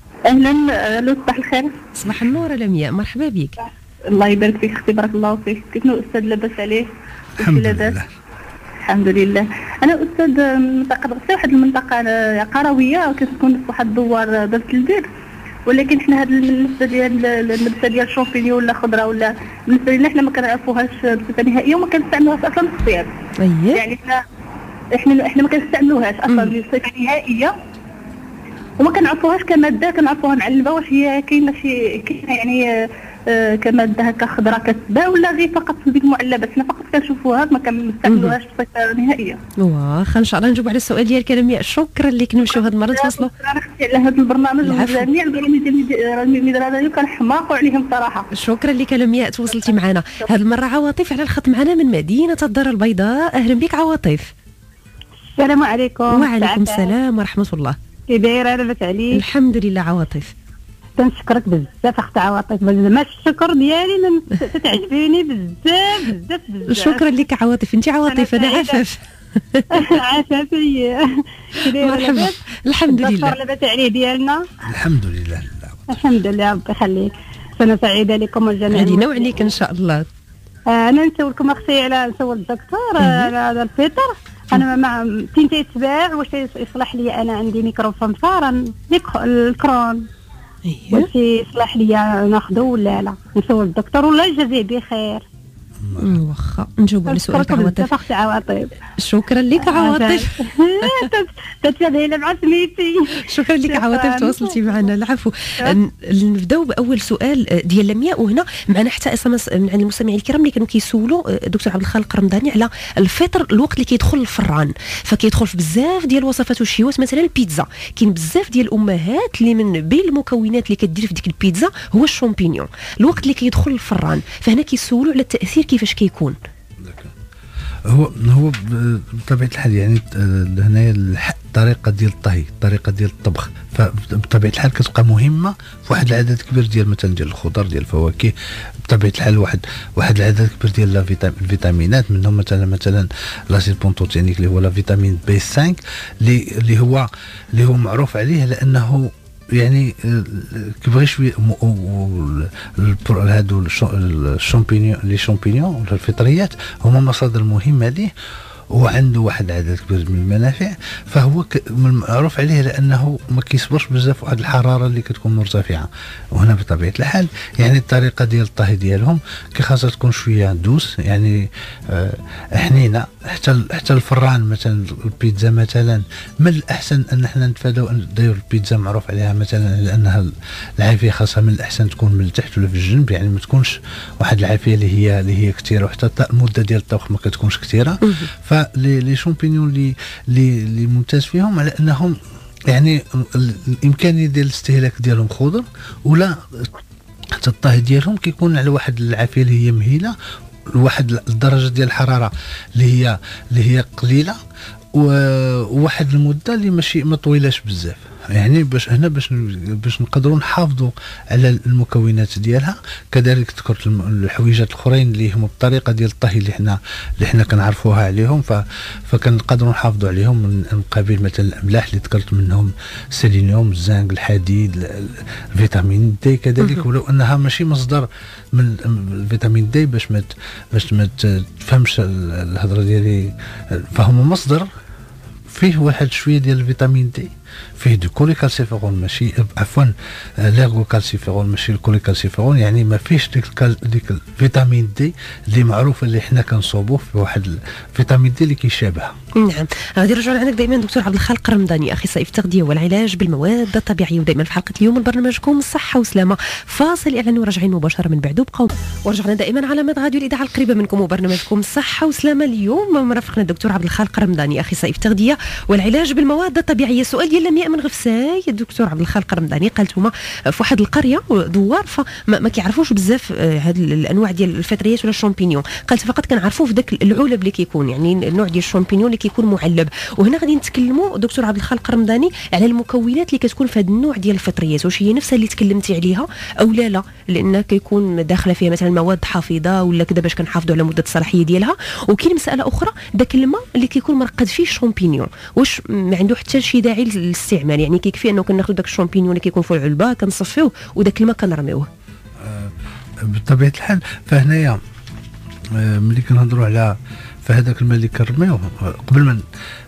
اهلا لو صباح الخير. صباح النور لمياء، مرحبا بك. الله يبارك فيك اختي، بارك الله فيك. كيف الاستاذ لاباس عليه؟ الحمد لله. الحمد لله. انا استاذ منطقه غفساي، واحد المنطقه قرويه كتكون في واحد الدوار باب البير، ولكن حنا هذه النسبه ديال النبته ديال الشومبينيون ولا خضره ولا بالنسبه لنا حنا ما كنعرفوهاش بصفه نهائيه وما كنستعملوهاش اصلا في الصيف. أيه. يعني حنا احنا احنا ما كنستعملوهاش اصلا بصفه نهائيه وما كنعرفوهاش كماده، كنعرفوها معلبه. واش هي كاينه شي كاينه يعني آه كماده هكا خضره كتباع ولا غير فقط في ديك المعلبات؟ حنا فقط كنشوفوها ما كنستعملوهاش بصفه نهائيه. واخا ان شاء الله نجاوب على السؤال ديالك لمياء. شكرا لك. نمشيو هذه المره نتواصلوا على هذا البرنامج وجميع البرامج ديال الراديو كنحماقوا عليهم صراحه. شكرا لك لمياء تواصلتي معنا. هذه المره عواطف على الخط معنا من مدينه الدار البيضاء. اهلا بك عواطف. السلام عليكم. وعليكم السلام ورحمه الله. كي دايره لاباس عليك؟ الحمد لله عواطف. تنشكرك بزاف اختي عواطف، زعما الشكر ديالي تتعجبيني بزاف بزاف بزاف. شكرا لك عواطف. انت عواطف انا عفاف. عفافيه. مرحبا. الحمد لله. لاباس عليه ديالنا؟ الحمد لله. الحمد لله ربي يخليك. سنه سعيده لكم والجميع. علينا وعليك ان شاء الله. انا نسولكم اختي على نسول الدكتور على هذا الفطر. انا ما فين تيتباع؟ واش يصلح لي؟ انا عندي ميكروفون صار الكرون واش يصلح ليا ناخذه ولا لا، نسول الدكتور ولا يجازيه بخير. واخا نجاوب على سؤالك عواطف. اختي عواطف شكرا لك عواطف. تتشابهينا مع سميتي. شكرا لك عواطف تواصلتي معنا. العفو. نبداو باول سؤال ديال لمياء، وهنا معنا حتى اس ام اس من عند المستمعين الكرام اللي كانوا كيسولوا دكتور عبد الخالق رمضاني على الفطر، الوقت اللي كيدخل الفران فكيدخل في بزاف ديال الوصفات والشيوات، مثلا البيتزا كاين بزاف ديال الامهات اللي من بين المكونات اللي كدير في ديك البيتزا هو الشامبينيون. الوقت اللي كيدخل الفران فهنا كيسولوا على التاثير كيفاش كيكون. هو هو بطبيعه الحال يعني هنايا الطريقه ديال الطهي، الطريقه ديال الطبخ، فبطبيعه الحال كتبقى مهمه في واحد العدد كبير ديال مثلا ديال الخضر ديال الفواكه. بطبيعه الحال واحد واحد العدد كبير ديال الفيتامينات، منهم مثلا مثلا لاسيد بونتوتينيك اللي هو لا فيتامين بي خمسة اللي اللي هو اللي هو معروف عليه لانه يعني كيبغي شويه هادو الشامبينيون لي شامبينيون ولا الفطريات هما مصادر مهمه ليه، وعنده واحد العدد كبير من المنافع. فهو معروف عليه لانه ما كيصبرش بزاف واحد الحراره اللي كتكون مرتفعه. وهنا بطبيعه الحال يعني الطريقه ديال الطهي ديالهم كي خاصها تكون شويه دوس، يعني آه حنينه. حتى حتى الفران مثلا البيتزا مثلا من الاحسن ان احنا نتفاداو نديروا البيتزا معروف عليها مثلا لانها العافيه خاصها من الاحسن تكون من التحت ولا في الجنب، يعني ما تكونش واحد العافيه اللي هي اللي هي كثيره، وحتى المده ديال الطبخ ما كتكونش كثيره. ف لي لي شامبينيون اللي اللي ممتاز فيهم على انهم يعني الامكانيه ديال الاستهلاك ديالهم خضر، ولا حتى الطهي ديالهم كيكون على واحد العافيه اللي هي مهيله، واحد الدرجه ديال الحراره اللي هي اللي هي قليله، وواحد المده اللي ماشي ما طويلاش بزاف. يعني باش هنا باش باش نقدروا نحافظوا على المكونات ديالها. كذلك ذكرت الحويجات الاخرين اللي هما بالطريقه ديال الطهي اللي حنا اللي حنا كنعرفوها عليهم، ف فكنقدروا نحافظوا عليهم من مقابل مثلا الاملاح اللي ذكرت منهم السيلينيوم، الزنك، الحديد، الفيتامين دي كذلك، ولو انها ماشي مصدر من الفيتامين دي باش ما باش ما تفهمش الهضره ديالي، فهم مصدر فيه واحد شويه ديال الفيتامين دي، فيه دو كوليكالسيفيرول ماشي عفوا ليرغو كالسيفيرول ماشي الكوليكالسيفيرول، يعني ما فيش ديك ديك الفيتامين دي اللي معروفه اللي حنا كنصوبوه في واحد الفيتامين دي اللي كيشابهها. نعم. غادي نرجعوا لعندك دائما دكتور عبد الخالق رمضاني، اخصائي في التغذيه والعلاج بالمواد الطبيعيه، ودائما في حلقه اليوم من برنامجكم صحه وسلامه. فاصل اعلان وراجعين مباشره من بعده. بقوا ورجعنا دائما على مد راديو الاذاعه القريبه منكم وبرنامجكم صحه وسلامه. اليوم مرافقنا الدكتور عبد الخالق رمضاني، اخصائي في التغذيه والعلاج بالمواد الطبيعيه. سؤال ديال لمياء من غفساي، الدكتور عبد الخالق رمضاني قالتوما في واحد القريه دوار فما ما كيعرفوش بزاف هاد الانواع ديال الفطريات ولا الشامبينيون، قالت فقط كنعرفوه في داك العلب اللي كيكون يعني النوع ديال الشامبينيون اللي كيكون معلب. وهنا غادي نتكلموا دكتور عبد الخالق رمضاني على المكونات اللي كتكون في هذا النوع ديال الفطريات، واش هي نفسها اللي تكلمتي عليها او لا لا، لان كيكون داخله فيها مثلا مواد حافظه ولا كذا باش كنحافظوا على مده الصلاحيه ديالها. وكاين مساله اخرى، داك الماء اللي كيكون مرقد فيه الشامبينيون واش ما عنده حتى شي داعي للاستعمال، يعني كيكفي انه كناخذ داك الشامبينيون اللي كيكون في العلبه كنصفيوه وداك الماء كنرميوه؟ أه بطبيعه الحال فهنايا أه ملي كنهضروا على فهذاك الماء اللي كنرميوه قبل من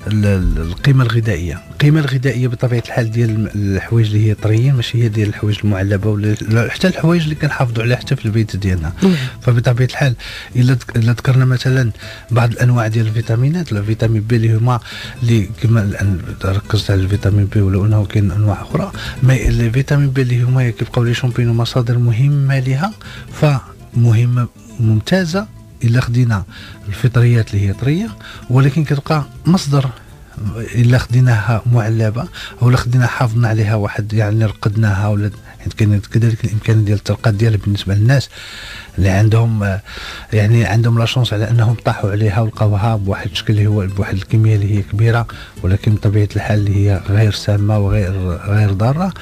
القيمه الغذائيه، القيمه الغذائيه بطبيعه الحال ديال الحوايج اللي هي طريين ماشي هي ديال الحوايج المعلبه ولا حتى الحوايج اللي كنحافظوا عليها حتى في البيت ديالنا. فبطبيعه الحال الا الا ذكرنا مثلا بعض الانواع ديال الفيتامينات، الفيتامين بي اللي هما اللي كما ركزت على الفيتامين بي ولو انه كاين انواع اخرى، الفيتامين بي اللي هما كيبقاو لي شامبينيون مصادر مهمه لها، فمهمه ممتازه الا خدينا الفطريات اللي هي طريه، ولكن كتبقى مصدر الا خديناها معلبه او الا خدينا حافظنا عليها واحد يعني رقدناها ولا يعني كاين كذلك الامكانيه ديال الترقاد ديالها بالنسبه للناس اللي عندهم يعني عندهم لا شونس على انهم طاحوا عليها ولقاوها بواحد الشكل اللي هو بواحد الكميه اللي هي كبيره، ولكن بطبيعه الحال اللي هي غير سامه وغير غير ضاره.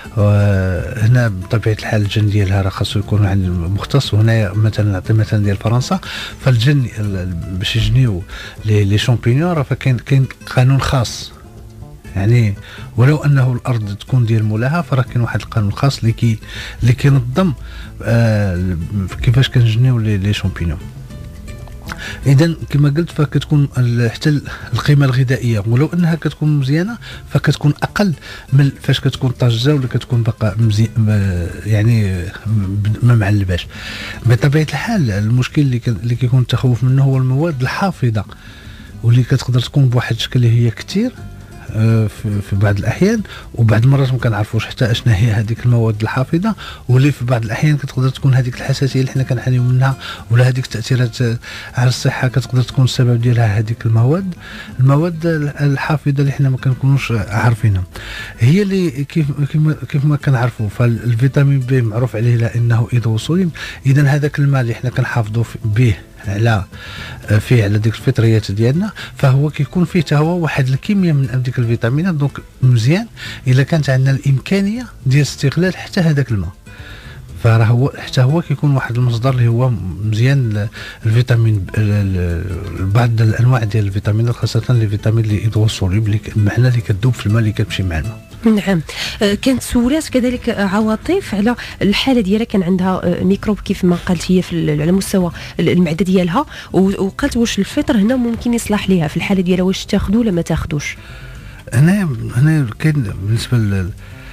هنا بطبيعه الحال الجن ديالها راه خاصو يكون عند مختص. وهنا مثلا نعطي مثلا ديال فرنسا، فالجن باش يجنيو لي شامبينيون راه فكاين كاين قانون خاص، يعني ولو انه الارض تكون ديال مولاها فراه كاين واحد القانون خاص اللي كي اللي كينظم آه كيفاش كنجنيو لي شامبينيون. اذا كما قلت فكتكون حتى القيمه الغذائيه ولو انها كتكون مزيانه فكتكون اقل من فاش كتكون طاجه ولا كتكون باقا مزي... يعني ما معلباش. بطبيعه الحال المشكل اللي ك... اللي كيكون التخوف منه هو المواد الحافظه واللي كتقدر تكون بواحد الشكل اللي هي كثير في في بعض الاحيان، وبعض المرات ما كنعرفوش حتى اشنا هي هذيك المواد الحافظه، واللي في بعض الاحيان كتقدر تكون هذيك الحساسيه اللي حنا كنعانيو منها ولا هذيك التاثيرات على الصحه كتقدر تكون السبب ديالها هذيك المواد المواد الحافظه اللي حنا ما كنكونوش عارفينها. هي اللي كيف كيف ما كنعرفوا فالفيتامين بي معروف عليه لانه ايدوسولين، اذا هذاك الماء اللي حنا كنحافظوا به على فيه على ديك الفطريات ديالنا فهو كيكون فيه حتى هو واحد الكميه من ديك الفيتامينات. دونك مزيان الا كانت عندنا الامكانيه ديال استغلال حتى هذاك الماء، فراه هو حتى هو كيكون واحد المصدر اللي هو مزيان الفيتامين بعض الانواع ديال الفيتامينات خاصه لي فيتامين اللي ايدوسوليبل اللي بمعنى اللي كتذوب في الماء اللي كتمشي مع الماء. نعم. كانت سولات كذلك عواطف على الحاله ديالها، كان عندها ميكروب كيف ما قالت هي في على مستوى المعده ديالها، وقالت واش الفطر هنا ممكن يصلح ليها في الحاله ديالها، واش تاخذو ولا ما تاخذوش؟ هنا هنا كاين بالنسبه لل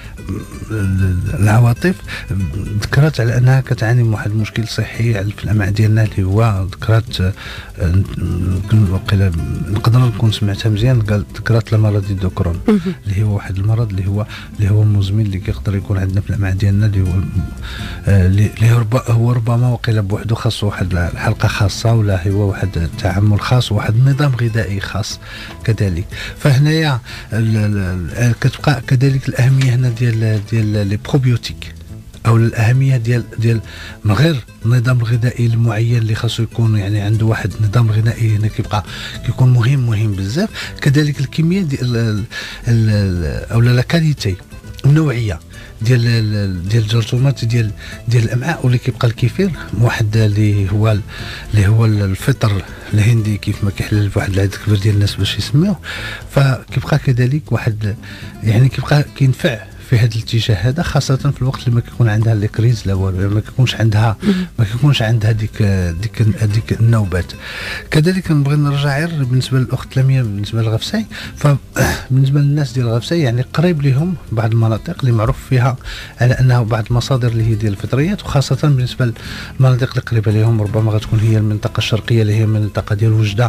العواطف ذكرت على انها كتعاني من واحد المشكل صحي في الامعاء ديالنا اللي هو ذكرت نقدر نكون سمعتها مزيان، قال ذكرت المرض دو كرون اللي هو واحد المرض اللي هو اللي هو مزمن اللي كيقدر يكون عندنا في الامعاء ديالنا اللي هو اللي هو ربما وقيله بوحده خاص واحد الحلقه خاصه ولا هو واحد التعامل خاص وواحد النظام غذائي خاص كذلك. فهنايا كتبقى كذلك الاهميه هنا ديال ديال لي بروبيوتيك او الاهميه ديال ديال من غير النظام الغذائي المعين اللي خاصو يكون يعني عنده واحد النظام غذائي هنا كيبقى كيكون مهم مهم بزاف. كذلك الكميه ديال او لا كاليتي النوعيه ديال ديال الجرثومات ديال ديال الامعاء، واللي كيبقى الكثير واحد اللي هو اللي هو الفطر الهندي كيف ما كيحلل واحد العدد كبير ديال الناس باش يسميوه، فكيبقى كذلك واحد يعني كيبقى كينفع في هذا الاتجاه هذا، خاصه في الوقت اللي ما كيكون عندها لي كريز لا والو، ما كيكونش عندها ما كيكونش عندها ديك ديك ديك النوبات. كذلك نبغي نرجع غير بالنسبه للاخت لميا بالنسبه للغفساي، فبالنسبه للناس ديال الغفساي يعني قريب لهم بعض المناطق اللي معروف فيها على انها بعض المصادر اللي هي ديال الفطريات، وخاصه بالنسبه للمناطق اللي قريبه لهم ربما غتكون هي المنطقه الشرقيه اللي هي المنطقه ديال وجده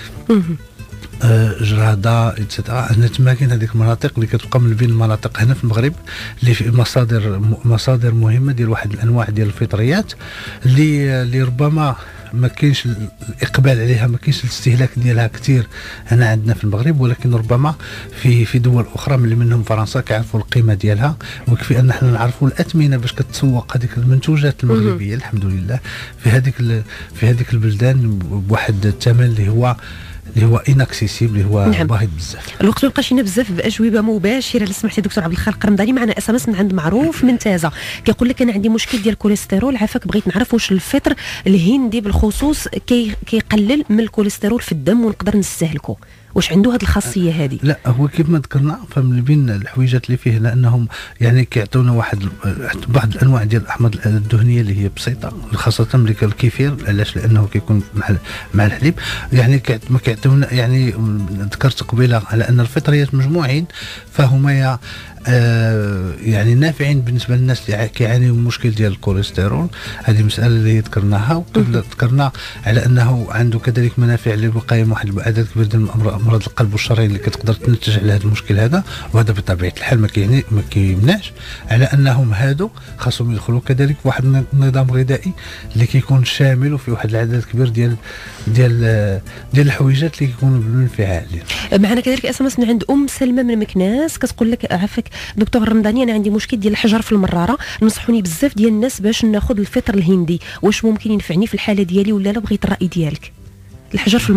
جرادة ايتترا. هنا تما كاين هذيك المناطق اللي كتبقى من بين المناطق هنا في المغرب اللي في مصادر مصادر مهمه ديال واحد الانواع ديال الفطريات اللي اللي ربما ما كاينش الاقبال عليها، ما كاينش الاستهلاك ديالها كثير هنا عندنا في المغرب، ولكن ربما في في دول اخرى من مهم فرنسا كيعرفوا القيمه ديالها، ويكفي ان احنا نعرفوا الاثمنه باش كتسوق هذيك المنتوجات المغربيه الحمد لله في هذيك في هذيك البلدان بواحد الثمن اللي هو اللي هو اناكسيسيبل اللي هو نعم. باهظ بزاف. الوقت ما بقاش لنا بزاف باجوبه مباشره. لو سمحتي دكتور عبد الخالق الرمضاني معنا اس ام اس من عند معروف من تازه كيقول لك انا عندي مشكل ديال الكوليسترول، عافاك بغيت نعرف واش الفطر الهندي بالخصوص كي كيقلل من الكوليسترول في الدم ونقدر نستهلكه، واش عنده هذه الخاصيه هذه؟ لا هو كيف ما ذكرنا فمن بين الحويجات اللي فيه لانهم يعني كيعطيونا واحد بعض الانواع ديال الاحماض الدهنيه اللي هي بسيطه، خاصه ملي كان الكيفير، علاش لانه كيكون مع مع الحليب يعني ما كيعطيونا يعني ذكرت قبيله على ان الفطريات مجموعين فهما آه يعني نافعين بالنسبه للناس اللي كيعانيوا من مشكل ديال الكوليسترول. هذه مساله اللي ذكرناها، وقبل ذكرنا على انه عنده كذلك منافع للوقايه من واحد العدد كبير ديال امراض القلب والشرايين اللي كتقدر تنتج على هذا المشكل هذا، وهذا بطبيعه الحال ما كيعني ما كيمنعش على انهم هادو خاصهم يدخلوا كذلك واحد النظام غذائي اللي كيكون شامل وفي واحد العدد كبير ديال ديال ديال الحويجات اللي كيكونوا بالانفعال. معنا كذلك اس ام اس من عند ام سلمى من مكناس كتقول لك عافاك دكتور الرمضاني انا عندي مشكل ديال الحجر في المراره، نصحوني بزاف ديال الناس باش ناخذ الفطر الهندي، واش ممكن ينفعني في الحاله ديالي ولا لا؟ بغيت الراي ديالك. الحجر في المراره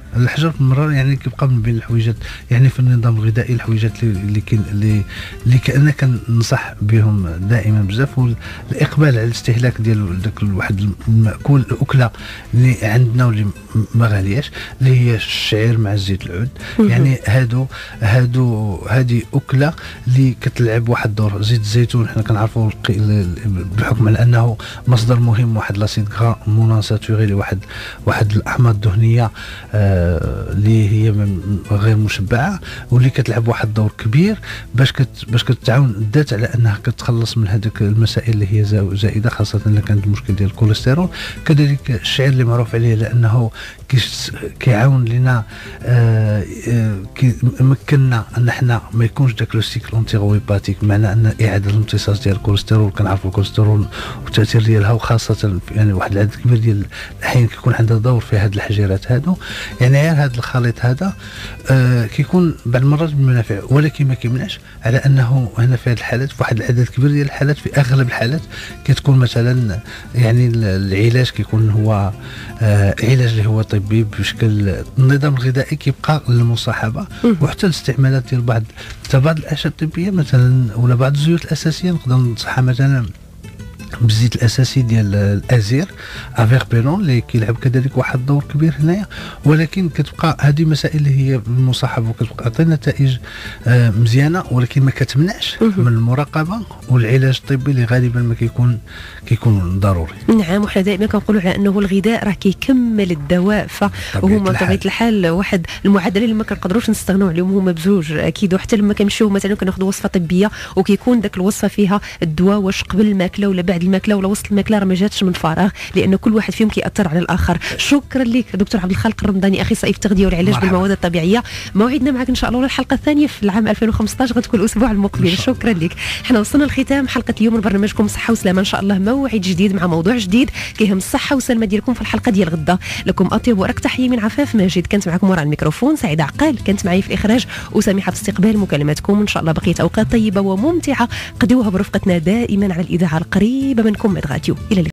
الحجر بالمرة يعني كيبقى من بين الحويجات يعني في النظام الغذائي الحويجات اللي كاين اللي اللي كأنا كنصح بهم دائما بزاف، والاقبال على الاستهلاك ديال داك الواحد المأكول الاكله اللي عندنا واللي ما غالياش اللي هي الشعير مع زيت العود. يعني هادو هادو هذه اكله اللي كتلعب واحد الدور. زيت الزيتون حنا كنعرفوا بحكم على انه مصدر مهم، واحد لاسيد غرا مونانساتوري، واحد واحد الاحماض الدهنيه اللي هي غير مشبعه، واللي كتلعب واحد الدور كبير باش كت باش كتعاون الذات على انها كتخلص من هذيك المسائل اللي هي زائده، خاصه اذا كانت المشكل ديال الكوليسترول. كذلك الشعير اللي معروف عليه لانه كيعاون لنا آه آه كيمكننا ان احنا ما يكونش داك لو سيكل اونتيغويباتيك، بمعنى ان اعاده الامتصاص ديال الكوليسترول. كنعرفوا الكوليسترول والتاثير ديالها، وخاصه يعني واحد العدد كبير ديال الاحيان كيكون عندها دور في هذه الحجيرات هادو. يعني غير هذا الخليط هذا آه كيكون بعض المرات بالمنافع، ولكن ما كيمنعش على انه هنا في هذه الحالات، في واحد العدد كبير ديال الحالات، في اغلب الحالات كتكون مثلا يعني العلاج كيكون هو آه علاج اللي هو طبي بشكل النظام الغذائي كيبقى للمصاحبه، وحتى الاستعمالات ديال بعض بعض الاعشاب الطبيه مثلا ولا بعض الزيوت الاساسيه. نقدر ننصحها مثلا بالزيت الاساسي ديال الازير افيربينون اللي كيلعب كذلك واحد الدور كبير هنايا، ولكن كتبقى هذه مسائل اللي هي المصاحبه وكتبقى تعطي نتائج آه مزيانه، ولكن ما كتمنعش من المراقبه والعلاج الطبي اللي غالبا ما كيكون كيكون ضروري. نعم، وحنا دائما كنقولوا على انه الغذاء راه كيكمل الدواء، فهما بطبيعه الحال واحد المعدلين اللي ما كنقدروش نستغنوا عليهم هما بزوج اكيد. وحتى لما كنمشيو مثلا كناخذوا وصفه طبيه وكيكون ذاك الوصفه فيها الدواء واش قبل الماكله ولا بعد الماكله ولا وسط الماكله، راه ما جاتش من فراغ، لان كل واحد فيهم كيأثر على الاخر. شكرا لك دكتور عبد الخالق الرمضاني، اخصائي في التغذيه والعلاج مرحبا. بالمواد الطبيعيه. موعدنا معك ان شاء الله الحلقه الثانيه في العام ألفين وخمسطاش، غتكون الاسبوع المقبل. شكرا لك. حنا وصلنا لختام حلقه اليوم من برنامجكم صحه وسلامه، ان شاء الله موعد جديد مع موضوع جديد كيهم الصحه والسلامه ديالكم في الحلقه ديال غدا. لكم اطيب وارق تحيه من عفاف ماجد، كانت معكم وراء الميكروفون سعيده عقال، كانت معي في الاخراج وسامحه في استقبال مكالماتكم. ان شاء الله بقيه اوقات طيبه وممتعه قضيوها برفقتنا دائما على الاذاعه القريبه منكم من راديو. الى